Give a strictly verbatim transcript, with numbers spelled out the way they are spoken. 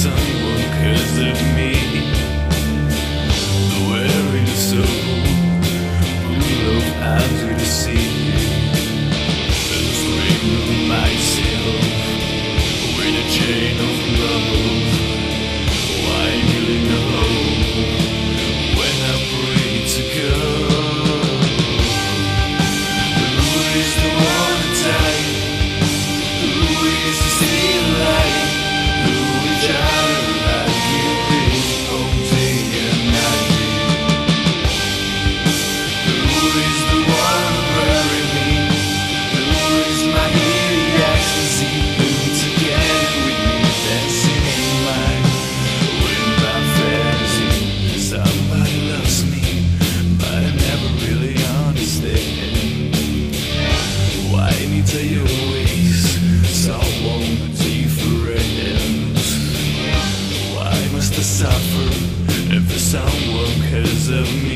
someone cares of me. The wearing soul, full of eyes we deceive, and swing myself with a chain of love. Why kneeling alone when I pray to God? Who is the one to die? Who is the still alive? Who is child like you this whole day and night? Who is the one burying me? Who is my hidden ecstasy? Who together with me dancing in my wind by fantasy? Somebody loves me, but I never really understand. Why need I always someone different? Why must I suffer if someone cares of me?